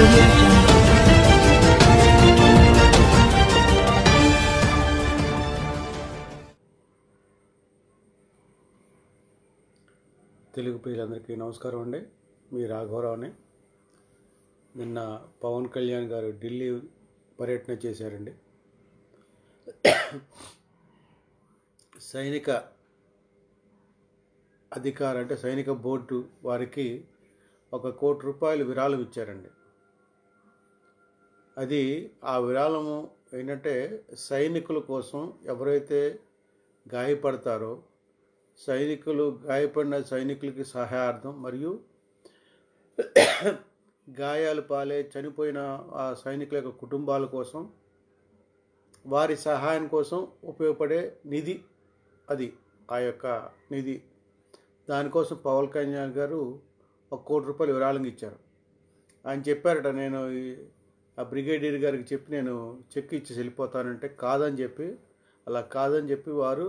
audio jungle. Telugu ప్రజలందరికీ నమస్కారం అండి. మీ రాఘవరావుని. నిన్న పవన్ కళ్యాణ్ గారు ఢిల్లీ పర్యటన చేశారండి. సైనిక అధికార అంటే సైనిక బోర్డు వారికి ₹1 కోటి విరాళం ఇచ్చారండి. అది ఆ విరాళము ఏంటంటే సైనికుల కోసం, ఎవరైతే గాయపడతారో గాయపడిన సైనికులకి సహాయార్థం, మరియు గాయాలు పాలై చనిపోయిన ఆ సైనికుల యొక్క కుటుంబాల కోసం, వారి సహాయం కోసం ఉపయోగపడే నిధి అది. ఆ యొక్క నిధి, దానికోసం పవన్ కళ్యాణ్ గారు ₹1 కోటి విరాళంగా ఇచ్చారు. ఆయన చెప్పారట, నేను ఆ బ్రిగేడియర్ గారికి చెప్పి నేను చెక్ ఇచ్చి వెళ్ళిపోతానంటే అలా కాదని చెప్పి వారు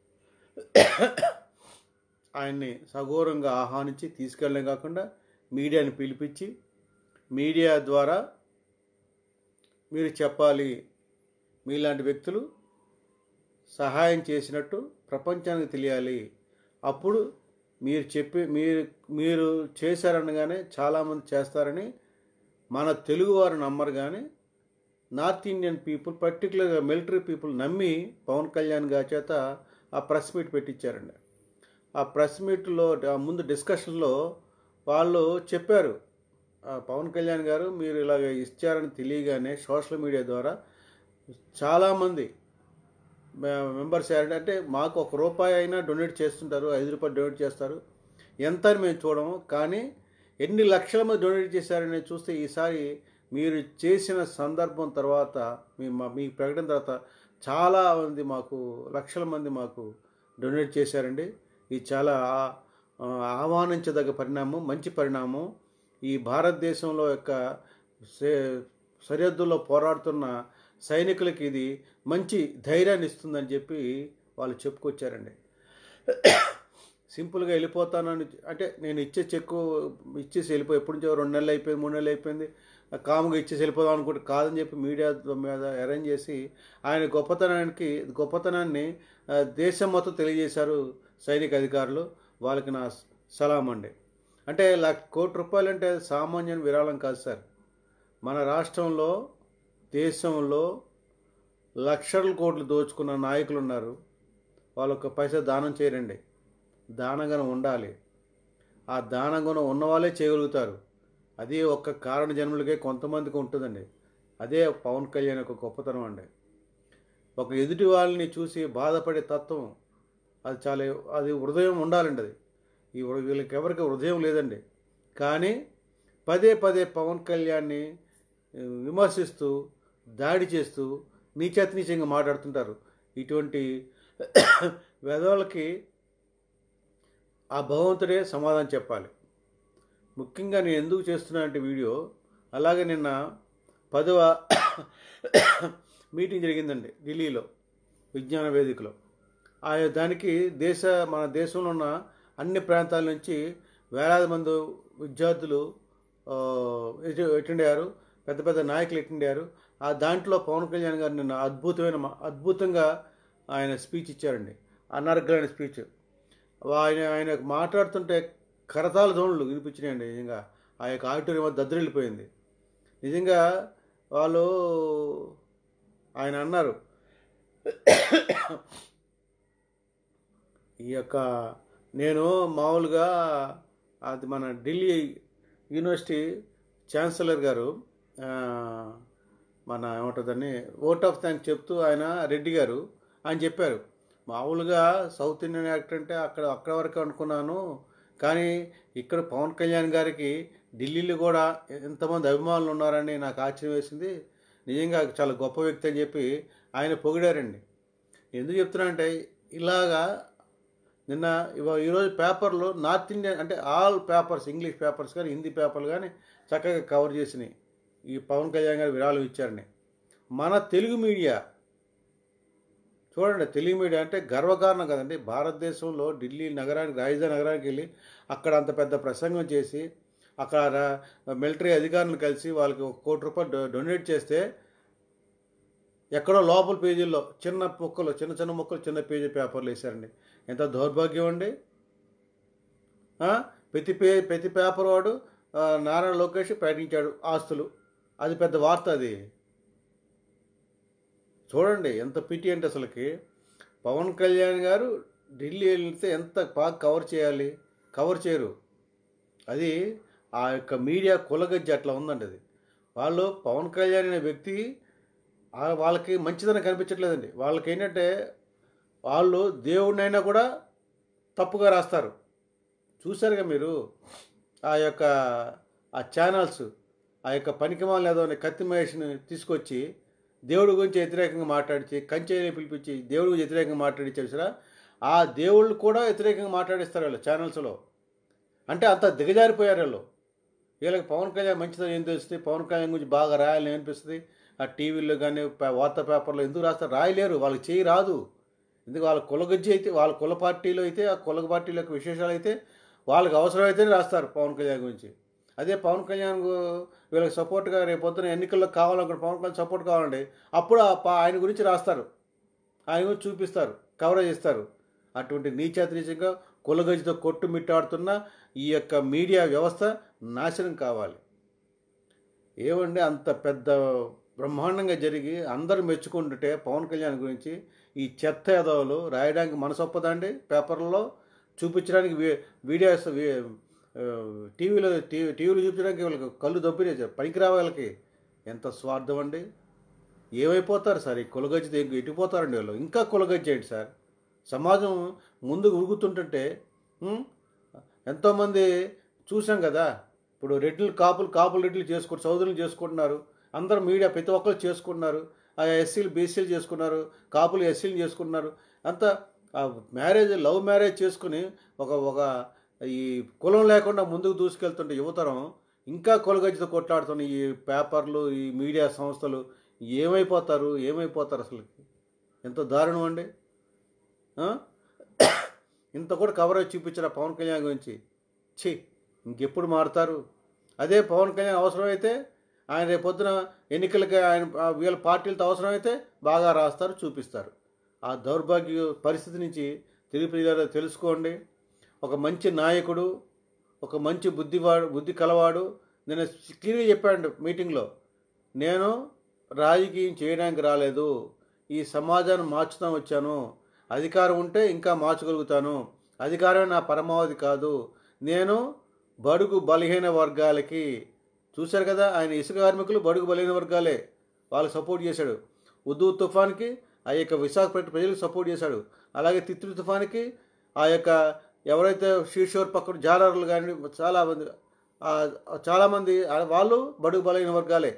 ఆయన్ని సగౌరవంగా ఆహ్వానించి తీసుకెళ్ళడం కాకుండా మీడియాని పిలిపించి, మీడియా ద్వారా మీరు చెప్పాలి, మీలాంటి వ్యక్తులు సహాయం చేసినట్టు ప్రపంచానికి తెలియాలి. అప్పుడు మీరు చేశారనగానే చాలామంది చేస్తారని మన తెలుగువారు నమ్మరు, కానీ నార్త్ ఇండియన్ పీపుల్, పర్టికులర్గా మిలిటరీ పీపుల్ నమ్మి పవన్ కళ్యాణ్ గారి చేత ఆ ప్రెస్ మీట్ పెట్టించారండి. ఆ ప్రెస్ మీట్లో ముందు డిస్కషన్లో వాళ్ళు చెప్పారు, పవన్ కళ్యాణ్ గారు మీరు ఇలాగ ఇచ్చారని తెలియగానే సోషల్ మీడియా ద్వారా చాలామంది మెంబర్స్ అంటే మాకు ₹1 అయినా డొనేట్ చేస్తుంటారు, ₹5 డొనేట్ చేస్తారు, ఎంత అని మేము చూడము, కానీ ఎన్ని లక్షల మంది డొనేట్ చేశారని చూస్తే ఈసారి మీరు చేసిన సందర్భం తర్వాత, మీ ప్రకటన తర్వాత చాలా మంది లక్షల మంది మాకు డొనేట్ చేశారండి. ఇది చాలా ఆహ్వానించదగ్గ పరిణామం, మంచి పరిణామం. ఈ భారతదేశంలో యొక్క సరిహద్దుల్లో పోరాడుతున్న సైనికులకి ఇది మంచి ధైర్యాన్ని ఇస్తుందని చెప్పి వాళ్ళు చెప్పుకొచ్చారండి. సింపుల్గా వెళ్ళిపోతానని అంటే నేను ఇచ్చే చెక్కు ఇచ్చేసి ఎప్పటి నుంచో 2 నెలలు అయిపోయింది, 3 నెలలు అయిపోయింది, కాముగా ఇచ్చేసి వెళ్ళిపోదాం అనుకుంటే కాదని చెప్పి మీడియా మీద అరేంజ్ చేసి ఆయన గొప్పతనాన్ని దేశం మొత్తం తెలియజేశారు సైనిక అధికారులు. వాళ్ళకి నా సలాం అండి. అంటే ₹1 కోటి అంటే సామాన్య విరాళం కాదు సార్. మన రాష్ట్రంలో, దేశంలో లక్షల కోట్లు దోచుకున్న నాయకులు ఉన్నారు. వాళ్ళు ఒక్క పైసా దానం చేయరండి. దానగుణం ఉండాలి. ఆ దానగుణం ఉన్నవాళ్ళే చేయగలుగుతారు. అది ఒక్క కారణ జన్మలకే కొంతమందికి ఉంటుందండి. అదే పవన్ కళ్యాణ్ యొక్క గొప్పతనం అండి. ఒక ఎదుటి వాళ్ళని చూసి బాధపడే తత్వం, అది హృదయం ఉండాలండి. వీళ్ళకి ఎవరికి హృదయం లేదండి. కానీ పదే పవన్ కళ్యాణ్ని విమర్శిస్తూ, దాడి చేస్తూ, నీచంగా మాట్లాడుతుంటారు. ఇటువంటి వెధవలకి ఆ భగవంతుడే సమాధానం చెప్పాలి. ముఖ్యంగా నేను ఎందుకు చేస్తున్నానంటే వీడియో, అలాగే నిన్న 10వ మీటింగ్ జరిగిందండి ఢిల్లీలో, విజ్ఞాన వేదికలో. దానికి మన దేశంలో ఉన్న అన్ని ప్రాంతాల నుంచి వేలాది మంది విద్యార్థులు అటెండ్ అయ్యారు, పెద్ద నాయకులు అటెండ్ అయ్యారు. ఆ దాంట్లో పవన్ కళ్యాణ్ గారు నిన్న అద్భుతంగా ఆయన స్పీచ్ ఇచ్చారండి. అనర్గళమైన స్పీచ్. ఆయన మాట్లాడుతుంటే కరతాళ ధ్వనులు వినిపించినాయండి. నిజంగా ఆ యొక్క ఆడిటోరియం దద్దరిల్లిపోయింది. నిజంగా ఆయన అన్నారు, నేను మామూలుగా అది మన ఢిల్లీ యూనివర్సిటీ ఛాన్సలర్ గారు ఏమంటుందని ఓట్ ఆఫ్ థ్యాంక్స్ చెప్తూ రెడ్డి గారు ఆయన చెప్పారు, మామూలుగా సౌత్ ఇండియన్ యాక్టర్ అంటే అక్కడ వరకు అనుకున్నాను, కానీ ఇక్కడ పవన్ కళ్యాణ్ గారికి ఢిల్లీలో కూడా ఎంతమంది అభిమానులు ఉన్నారని నాకు ఆశ్చర్యం వేసింది, నిజంగా చాలా గొప్ప వ్యక్తి అని చెప్పి ఆయన పొగిడారండి. ఎందుకు చెప్తున్నా అంటే ఇలాగా ఈరోజు పేపర్లో నార్త్ ఇండియన్ అంటే ఆల్ పేపర్స్, ఇంగ్లీష్ పేపర్స్ కానీ హిందీ పేపర్లు కానీ చక్కగా కవర్ చేసినాయి ఈ పవన్ కళ్యాణ్ గారు విరాళం ఇచ్చారని. మన తెలుగు మీడియా చూడండి, తెలుగు మీడియా అంటే గర్వకారణం కదండి. భారతదేశంలో ఢిల్లీ నగరానికి, రాజధాని నగరానికి వెళ్ళి అక్కడ అంత పెద్ద ప్రసంగం చేసి అక్కడ మిలిటరీ అధికారులను కలిసి వాళ్ళకి ₹1,00,00,000 డొనేట్ చేస్తే ఎక్కడో లోపల పేజీల్లో చిన్న ముక్కలు చిన్న ముక్కలు చిన్న పేజీ పేపర్లు వేశారండి. ఎంత దౌర్భాగ్యం అండి. ప్రతి పేపర్ వాడు నారా లోకేష్ ప్రకటించాడు ఆస్తులు, అది పెద్ద వార్త. అది చూడండి ఎంత పిటి అంటే అసలుకి. పవన్ కళ్యాణ్ గారు ఢిల్లీ వెళ్తే ఎంత బాగా కవర్ చేయరు. అది ఆ యొక్క మీడియా కులగజ్జి అట్లా ఉందండి. అది వాళ్ళు పవన్ కళ్యాణ్ అనే వ్యక్తి వాళ్ళకి మంచిదనం కనిపించట్లేదండి. వాళ్ళకి ఏంటంటే వాళ్ళు దేవుడినైనా కూడా తప్పుగా రాస్తారు. చూశారుగా మీరు ఆ ఛానల్స్, ఆ యొక్క పనికిమాలిన ఏదో కత్తి మహేష్ని తీసుకొచ్చి దేవుడి గురించి వ్యతిరేకంగా మాట్లాడించి, కంచెని పిలిపించి దేవుడి గురించి వ్యతిరేకంగా మాట్లాడించారు సరే. ఆ దేవుళ్ళు కూడా వ్యతిరేకంగా మాట్లాడిస్తారు వాళ్ళు ఛానల్స్లో. అంటే అంత దిగజారిపోయారు వాళ్ళు. వీళ్ళకి పవన్ కళ్యాణ్ మంచిదని ఏం తెలుస్తుంది, పవన్ కళ్యాణ్ గురించి బాగా రాయాలని అనిపిస్తుంది. ఆ టీవీల్లో కానీ వార్తా పేపర్లో ఎందుకు రాస్తారు? రాయలేరు, వాళ్ళకి చేయి రాదు. ఎందుకు వాళ్ళ కులగజ్జి అయితే, వాళ్ళ కుల పార్టీలో అయితే, ఆ కుల పార్టీల యొక్క విశేషాలు అయితే వాళ్ళకి అవసరమైతేనే రాస్తారు పవన్ కళ్యాణ్ గురించి. అదే పవన్ కళ్యాణ్ వీళ్ళకి సపోర్ట్గా రేపు పొద్దున ఎన్నికల్లో కావాలనుకుంటే పవన్ కళ్యాణ్ సపోర్ట్ కావాలండి, అప్పుడు ఆయన గురించి రాస్తారు, ఆయన గురించి చూపిస్తారు, కవరేజ్ ఇస్తారు. అటువంటి నీచాతిరీచంగా కులగజ్జితో కొట్టుమిట్టాడుతున్న ఈ యొక్క మీడియా వ్యవస్థ నాశనం కావాలి. ఏమండి అంత పెద్ద బ్రహ్మాండంగా జరిగి అందరూ మెచ్చుకుంటుంటే పవన్ కళ్యాణ్ గురించి ఈ చెత్త ఎదవలు రాయడానికి మనసొప్పదండి. పేపర్లలో చూపించడానికి వీడియోస్ టీవీలో చూపించడానికి వీళ్ళకి కళ్ళు దొబ్బినాయి. పనికిరావు వీళ్ళకి. ఎంత స్వార్థం అండి. ఏమైపోతారు సార్ ఈ కులగజ్జితో? ఎట్టిపోతారండి వీళ్ళు. ఇంకా కులగజ్జి ఏంటి సార్? సమాజం ముందుకు ఉరుగుతుంటుంటే ఎంతోమంది చూసాం కదా. ఇప్పుడు కాపులు రెడ్లు సోదరులు చేసుకుంటున్నారు. అందరూ మీడియా ప్రతి ఒక్కరు చేసుకుంటున్నారు. ఎస్సీలు బీసీలు చేసుకున్నారు, కాపులు ఎస్సీలు చేసుకున్నారు. అంతా లవ్ మ్యారేజ్ చేసుకుని ఒక ఈ కులం లేకుండా ముందుకు దూసుకెళ్తుంటే యువతరం ఇంకా కులగజ్జితో కొట్లాడుతున్న ఈ పేపర్లు, ఈ మీడియా సంస్థలు ఏమైపోతారు అసలు? ఎంత దారుణం అండి. ఇంత కూడా కవరేజ్ చూపించారు పవన్ కళ్యాణ్ గురించి. ఇంకెప్పుడు మారుతారు? అదే పవన్ కళ్యాణ్ అవసరమైతే ఆయన రేపొద్దున ఎన్నికలకి ఆయన వీళ్ళ పార్టీలతో అవసరమైతే బాగా రాస్తారు, చూపిస్తారు. ఆ దౌర్భాగ్య పరిస్థితి నుంచి తిరుపతి తెలుసుకోండి. ఒక మంచి నాయకుడు, ఒక మంచి బుద్ధి కలవాడు నేను క్లియర్గా చెప్పాడు మీటింగ్లో, నేను రాజకీయం చేయడానికి రాలేదు, ఈ సమాజాన్ని మార్చుతాం వచ్చాను. అధికారం ఉంటే ఇంకా మార్చగలుగుతాను, అధికారమే నా పరమావధి కాదు. నేను బడుగు బలహీన వర్గాలకి, చూశారు కదా ఆయన ఇసుక కార్మికులు బడుగు బలహీన వర్గాలే, వాళ్ళకి సపోర్ట్ చేశాడు. ఉద్దు తుఫాన్కి ఆ యొక్క విశాఖపట్నం ప్రజలకు సపోర్ట్ చేశాడు. అలాగే తిత్లీ తుఫాన్కి ఆ యొక్క ఎవరైతే శ్రీశోర్ పక్కన జాలర్లు కానీ చాలామంది వాళ్ళు బడుగు బలహీన వర్గాలే.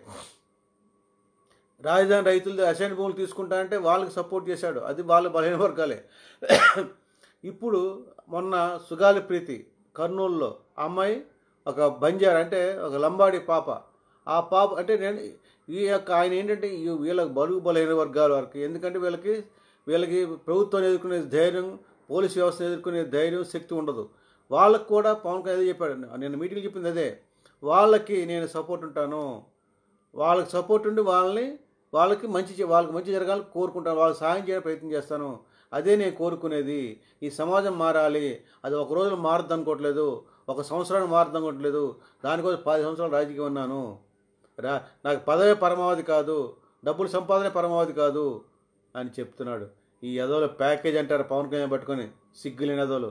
రాజధాని రైతులు అసైన్ భూములు తీసుకుంటారంటే వాళ్ళకి సపోర్ట్ చేశాడు, అది వాళ్ళు బలహీన వర్గాలే. ఇప్పుడు మొన్న సుగాలి ప్రీతి కర్నూలులో అమ్మాయి ఒక బంజారా అంటే ఒక లంబాడి పాప. ఆ పాప అంటే నేను ఈ యొక్క ఆయన ఏంటంటే వీళ్ళకి బడుగు బలహీన వర్గాల వరకు, ఎందుకంటే వీళ్ళకి ప్రభుత్వాన్ని ఎదుర్కొనే ధైర్యం, పోలీసు వ్యవస్థను ఎదుర్కొనే ధైర్యం, శక్తి ఉండదు. వాళ్ళకు కూడా పవన్ కళ్యాణ్ అదే చెప్పాడు. నేను మీటింగ్ చెప్పింది అదే, వాళ్ళకి నేను సపోర్ట్ ఉంటాను, వాళ్ళకి సపోర్ట్ ఉండి వాళ్ళకి మంచి జరగాలని కోరుకుంటాను, వాళ్ళకి సాయం చేయడానికి ప్రయత్నం చేస్తాను. అదే నేను కోరుకునేది. ఈ సమాజం మారాలి. అది ఒక రోజులో మారద్దు అనుకోవట్లేదు, ఒక సంవత్సరానికి మారద్దు అనుకోవట్లేదు. దానికోసం 10 సంవత్సరాలు రాజకీయం ఉన్నాను. నాకు పదవే పరమావధి కాదు, డబ్బులు సంపాదనే పరమావధి కాదు అని చెప్తున్నాడు. ఈ ఎదోలు ప్యాకేజ్ అంటారు పవన్ కళ్యాణ్ పట్టుకొని, సిగ్గులేని ఎదోలు.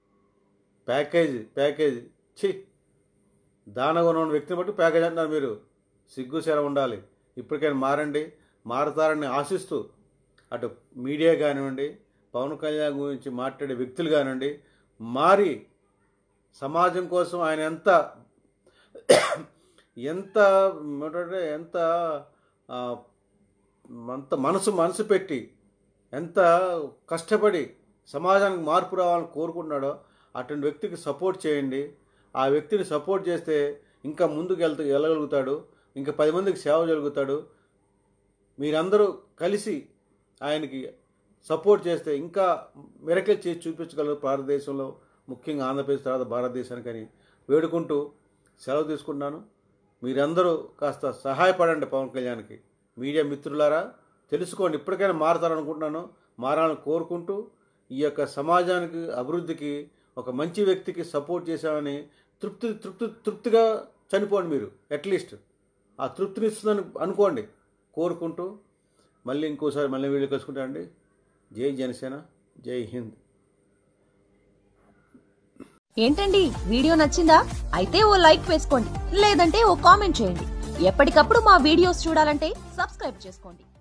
ప్యాకేజ్ దానగా ఉన్న వ్యక్తిని బట్టి ప్యాకేజ్ అంటున్నారు మీరు. సిగ్గు శర ఉండాలి. ఇప్పటికైనా మారండి, మారతారని ఆశిస్తూ అటు మీడియా కానివ్వండి, పవన్ కళ్యాణ్ గురించి మాట్లాడే వ్యక్తులు కానివ్వండి, మారి సమాజం కోసం ఆయన ఎంత మనసు పెట్టి ఎంత కష్టపడి సమాజానికి మార్పు రావాలని కోరుకుంటున్నాడో అటువంటి వ్యక్తికి సపోర్ట్ చేయండి. ఆ వ్యక్తిని సపోర్ట్ చేస్తే ఇంకా ముందుకు వెళ్ళగలుగుతాడు, ఇంకా 10 మందికి సేవ జరుగుతాడు. మీరందరూ కలిసి ఆయనకి సపోర్ట్ చేస్తే ఇంకా మిరకిల్ చేసి చూపించగలరు భారతదేశంలో, ముఖ్యంగా ఆంధ్రప్రదేశ్ తర్వాత భారతదేశానికని వేడుకుంటూ సెలవు తీసుకుంటున్నాను. మీరందరూ కాస్త సహాయపడండి పవన్ కళ్యాణ్కి. మీడియా మిత్రులారా తెలుసుకోండి, ఇప్పటికైనా మారతారనుకుంటున్నాను. మారాలని కోరుకుంటూ ఈ యొక్క సమాజానికి అభివృద్ధికి ఒక మంచి వ్యక్తికి సపోర్ట్ చేశామని తృప్తిగా చనిపోండి. మీరు అట్లీస్ట్ ఆ తృప్తిని ఇస్తుందని అనుకోండి కోరుకుంటూ మళ్ళీ ఇంకోసారి వీడియో కలుసుకుంటానండి. జై జనసేన, జై హింద్. ఏంటండి వీడియో నచ్చిందా? అయితే ఓ లైక్ వేసుకోండి, లేదంటే ఓ కామెంట్ చేయండి. ఎప్పటికప్పుడు మా వీడియోస్ చూడాలంటే సబ్స్క్రైబ్ చేసుకోండి.